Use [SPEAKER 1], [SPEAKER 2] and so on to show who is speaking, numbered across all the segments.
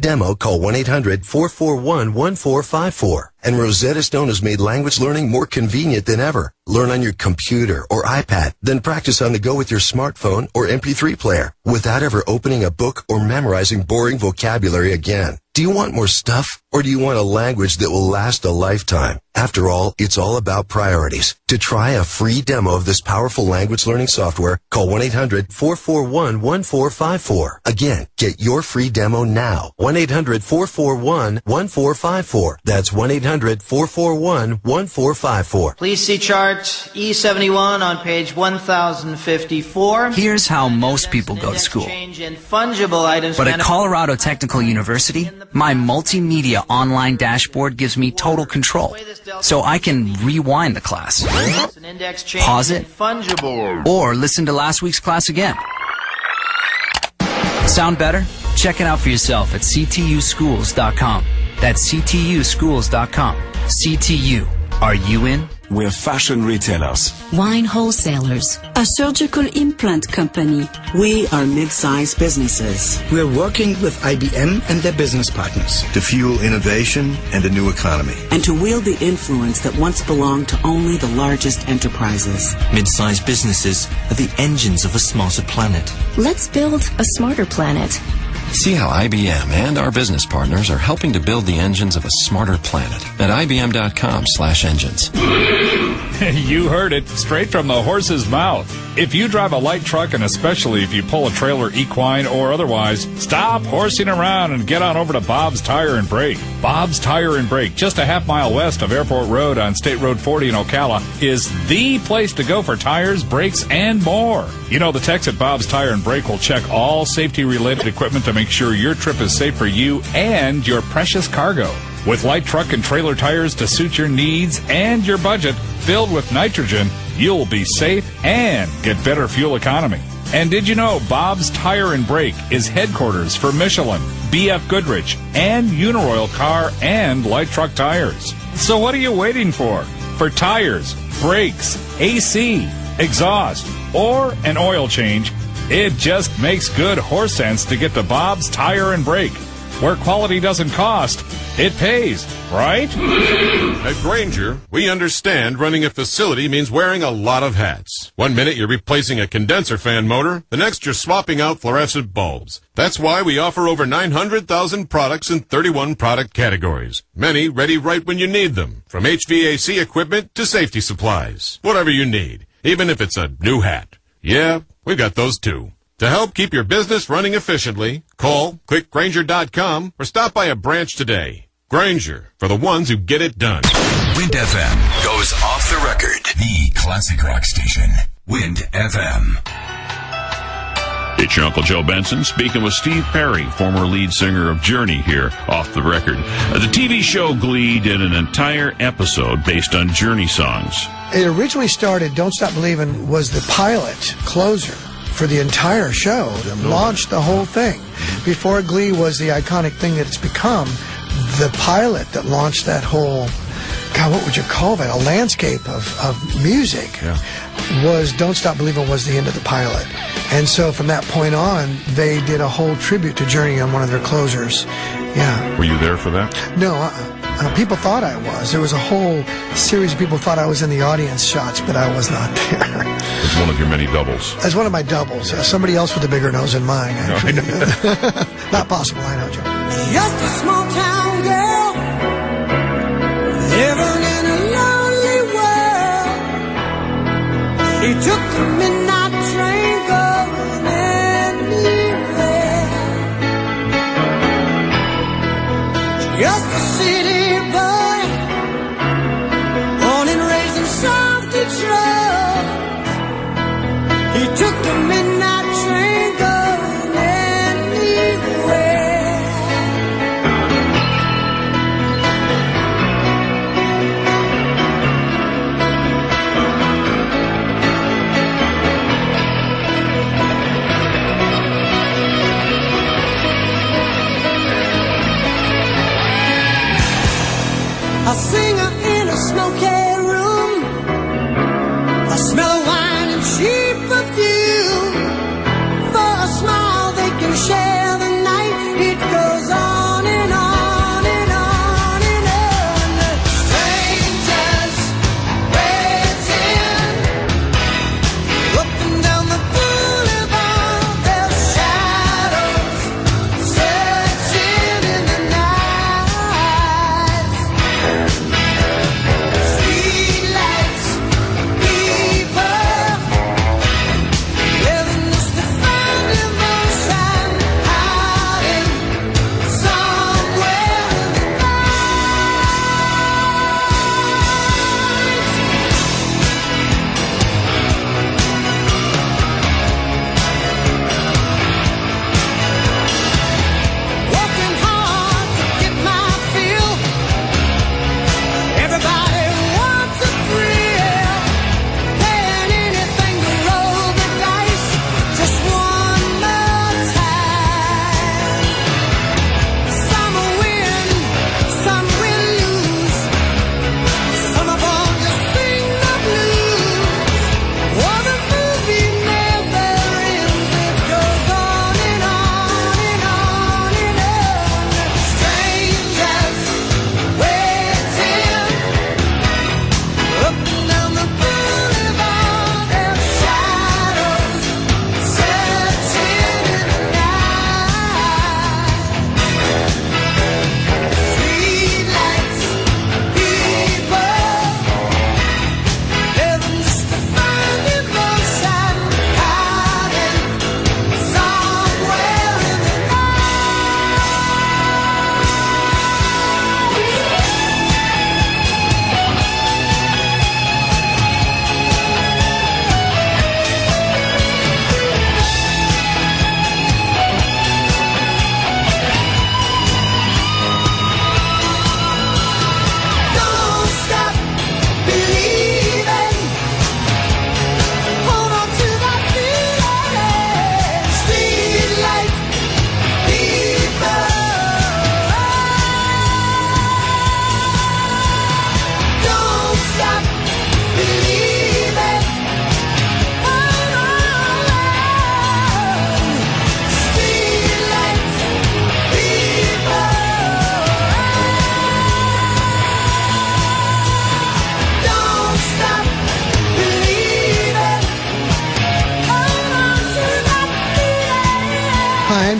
[SPEAKER 1] demo, call 1-800-441-1454. And Rosetta Stone has made language learning more convenient than ever. Learn on your computer or iPad, then practice on the go with your smartphone or MP3 player without ever opening a book or memorizing boring vocabulary again. Do you want more stuff, or do you want a language that will last a lifetime? After all, it's all about priorities. To try a free demo of this powerful language learning software, call 1-800-441-1454. Again, get your free demo now. 1-800-441-1454. That's 1-800-441-1454.
[SPEAKER 2] Please see chart E71 on page 1054.
[SPEAKER 3] Here's how most people go to school. But at Colorado Technical University, my multimedia online dashboard gives me total control. So I can rewind the class, pause it, or listen to last week's class again. Sound better? Check it out for yourself at ctuschools.com. That's ctuschools.com. CTU. Are you in?
[SPEAKER 4] We're fashion retailers,
[SPEAKER 5] wine wholesalers, a surgical implant company.
[SPEAKER 6] We are mid-sized businesses.
[SPEAKER 7] We're working with IBM and their business partners
[SPEAKER 8] to fuel innovation and a new economy,
[SPEAKER 6] and to wield the influence that once belonged to only the largest enterprises.
[SPEAKER 9] Mid-sized businesses are the engines of a smarter planet.
[SPEAKER 5] Let's build a smarter planet.
[SPEAKER 10] See how IBM and our business partners are helping to build the engines of a smarter planet at IBM.com/engines.
[SPEAKER 11] You heard it straight from the horse's mouth. If you drive a light truck, and especially if you pull a trailer, equine or otherwise, stop horsing around and get on over to Bob's Tire and Brake. Bob's Tire and Brake, just a half-mile west of Airport Road on State Road 40 in Ocala, is the place to go for tires, brakes, and more. You know, the techs at Bob's Tire and Brake will check all safety-related equipment to make sure your trip is safe for you and your precious cargo. With light truck and trailer tires to suit your needs and your budget, filled with nitrogen, you'll be safe and get better fuel economy. And did you know Bob's Tire and Brake is headquarters for Michelin, BF Goodrich, and Uniroyal car and light truck tires? So what are you waiting for? For tires, brakes, AC, exhaust, or an oil change, it just makes good horse sense to get to Bob's Tire and Brake. Where quality doesn't cost, it pays, right?
[SPEAKER 12] At Grainger, we understand running a facility means wearing a lot of hats. One minute you're replacing a condenser fan motor, the next you're swapping out fluorescent bulbs. That's why we offer over 900,000 products in 31 product categories. Many ready right when you need them, from HVAC equipment to safety supplies. Whatever you need, even if it's a new hat. Yeah, we've got those too. To help keep your business running efficiently, call, click Grainger.com, or stop by a branch today. Grainger, for the ones who get it done.
[SPEAKER 4] Wind FM goes off the record. The classic rock station. Wind FM.
[SPEAKER 13] It's your Uncle Joe Benson speaking with Steve Perry, former lead singer of Journey, here off the record. The TV show Glee did an entire episode based on Journey songs.
[SPEAKER 14] It originally started, Don't Stop Believin' was the pilot closer for the entire show that launched the whole thing. Before Glee was the iconic thing that it's become, the pilot that launched that whole, God, what would you call that? A landscape of music.
[SPEAKER 12] Yeah.
[SPEAKER 14] Was Don't Stop Believin' was the end of the pilot. And so from that point on, they did a whole tribute to Journey on one of their closers. Yeah.
[SPEAKER 12] Were you there for that?
[SPEAKER 14] No, people thought I was. There was a whole series of people thought I was in the audience shots, but I was not there.
[SPEAKER 12] It's one of your many doubles.
[SPEAKER 14] As one of my doubles. Somebody else with a bigger nose than mine, actually.
[SPEAKER 12] No,
[SPEAKER 14] Not possible, I know, Joe.
[SPEAKER 15] Just a small town girl, living in a lonely world. She took the midnight train going anywhere. Just a city boy, born and raised in South Detroit. He took the midnight train going anywhere.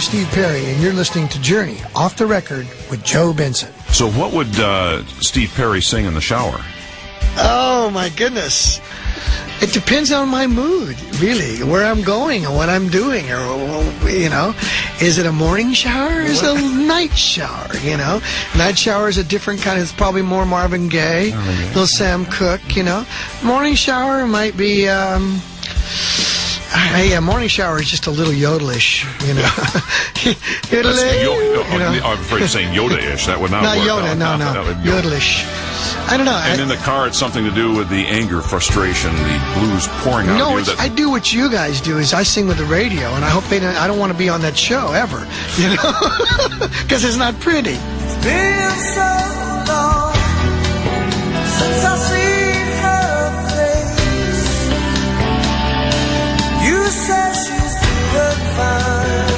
[SPEAKER 14] Steve Perry, and you're listening to Journey, Off the Record with Joe Benson.
[SPEAKER 13] So what would Steve Perry sing in the shower?
[SPEAKER 14] Oh, my goodness. It depends on my mood, really, where I'm going and what I'm doing, or, you know. Is it a morning shower or is it a night shower, you know? Night shower is a different kind. It's probably more Marvin Gaye, little Sam Cooke, you know. Morning shower might be, yeah, morning shower is just a little yodelish, you know.
[SPEAKER 13] I'm afraid of saying Yoda-ish. That would not work.
[SPEAKER 14] Yoda, no. Yodelish. I don't know.
[SPEAKER 13] And in the car, it's something to do with the anger, frustration, the blues pouring out of you.
[SPEAKER 14] I do what you guys do, is I sing with the radio, and I hope they don't. I don't want to be on that show ever, you know, because it's not pretty.
[SPEAKER 15] It's been so long since I've seen her face. You said she's doing fine.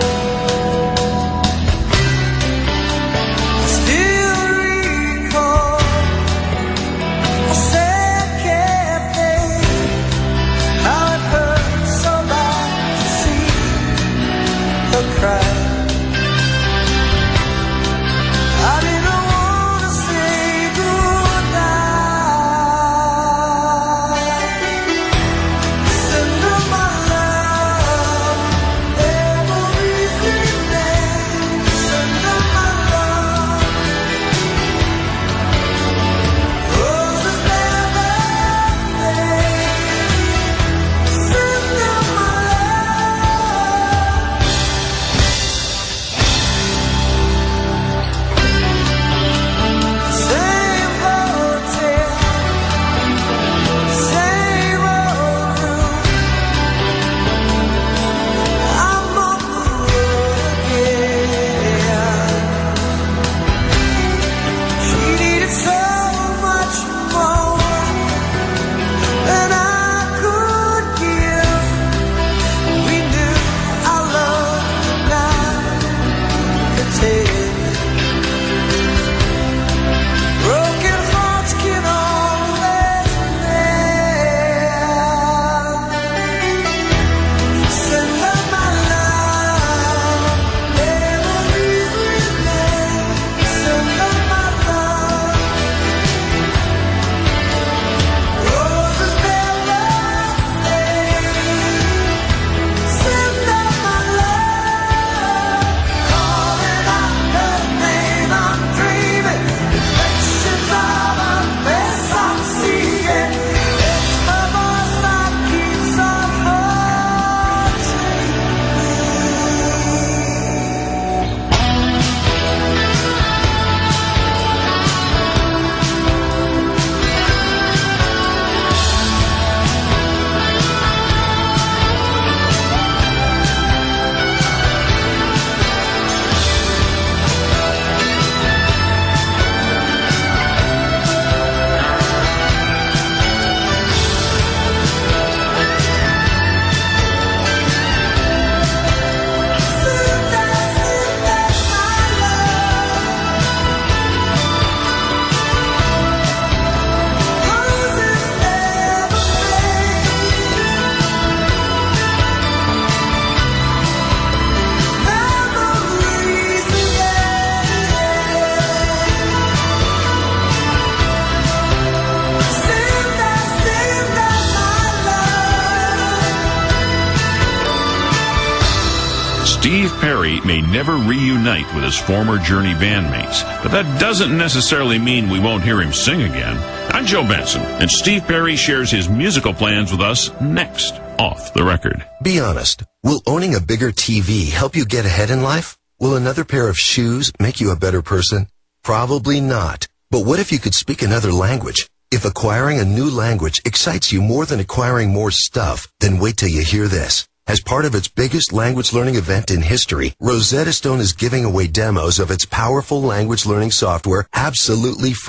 [SPEAKER 13] Steve Perry may never reunite with his former Journey bandmates, but that doesn't necessarily mean we won't hear him sing again. I'm Joe Benson, and Steve Perry shares his musical plans with us next, Off the Record.
[SPEAKER 1] Be honest. Will owning a bigger TV help you get ahead in life? Will another pair of shoes make you a better person? Probably not. But what if you could speak another language? If acquiring a new language excites you more than acquiring more stuff, then wait till you hear this. As part of its biggest language learning event in history, Rosetta Stone is giving away demos of its powerful language learning software absolutely free.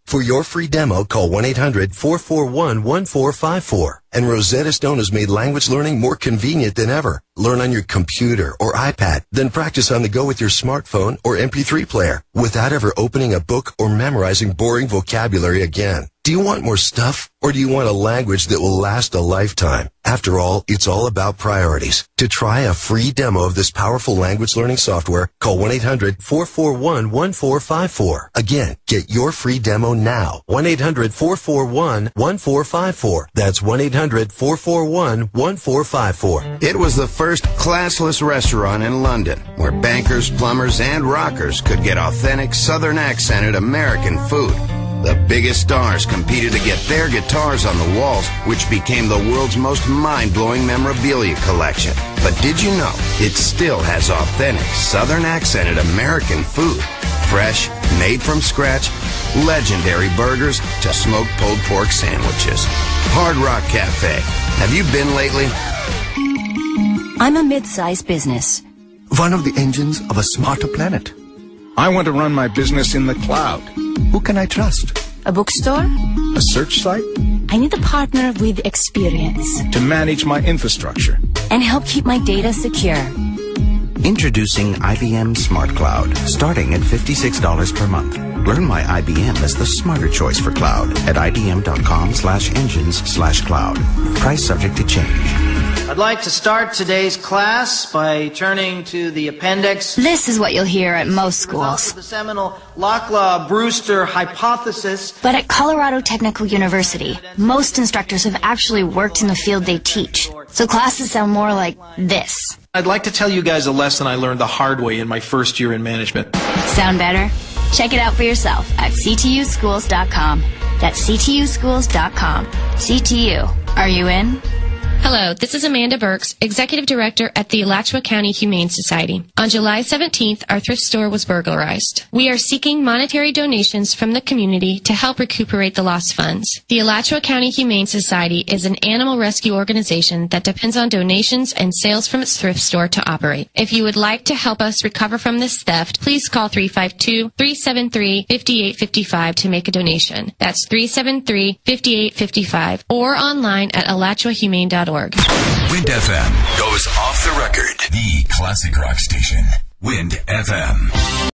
[SPEAKER 1] For your free demo, call 1-800-441-1454. And Rosetta Stone has made language learning more convenient than ever. Learn on your computer or iPad, then practice on the go with your smartphone or MP3 player without ever opening a book or memorizing boring vocabulary again. Do you want more stuff, or do you want a language that will last a lifetime? After all, it's all about priorities. To try a free demo of this powerful language learning software, call 1-800-441-1454. Again, get your free demo now. 1-800-441-1454. That's 1-800-441-1454.
[SPEAKER 16] It was the first classless restaurant in London, where bankers, plumbers, and rockers could get authentic, southern accented American food. The biggest stars competed to get their guitars on the walls, which became the world's most mind-blowing memorabilia collection. But did you know it still has authentic, southern accented American food? Fresh, made from scratch, legendary burgers to smoked pulled pork sandwiches. Hard Rock Cafe. Have you been lately?
[SPEAKER 17] I'm a mid-sized business.
[SPEAKER 18] One of the engines of a smarter planet.
[SPEAKER 19] I want to run my business in the cloud.
[SPEAKER 18] Who can I trust?
[SPEAKER 17] A bookstore?
[SPEAKER 19] A search site?
[SPEAKER 17] I need a partner with experience.
[SPEAKER 19] To manage my infrastructure.
[SPEAKER 17] And help keep my data secure.
[SPEAKER 20] Introducing IBM Smart Cloud, starting at $56 per month. Learn why IBM is the smarter choice for cloud at ibm.com/engines/cloud. Price subject to change.
[SPEAKER 2] I'd like to start today's class by turning to the appendix.
[SPEAKER 21] This is what you'll hear at most schools.
[SPEAKER 2] The seminal Locklaw-Brewster hypothesis.
[SPEAKER 21] But at Colorado Technical University, most instructors have actually worked in the field they teach. So classes sound more like this.
[SPEAKER 22] I'd like to tell you guys a lesson I learned the hard way in my first year in management.
[SPEAKER 21] Sound better? Check it out for yourself at ctuschools.com. That's ctuschools.com. CTU. Are you in?
[SPEAKER 23] Hello, this is Amanda Burks, Executive Director at the Alachua County Humane Society. On July 17th, our thrift store was burglarized. We are seeking monetary donations from the community to help recuperate the lost funds. The Alachua County Humane Society is an animal rescue organization that depends on donations and sales from its thrift store to operate. If you would like to help us recover from this theft, please call 352-373-5855 to make a donation. That's 373-5855 or online at alachuahumane.org.
[SPEAKER 4] Wind FM goes off the record. The classic rock station. Wind FM.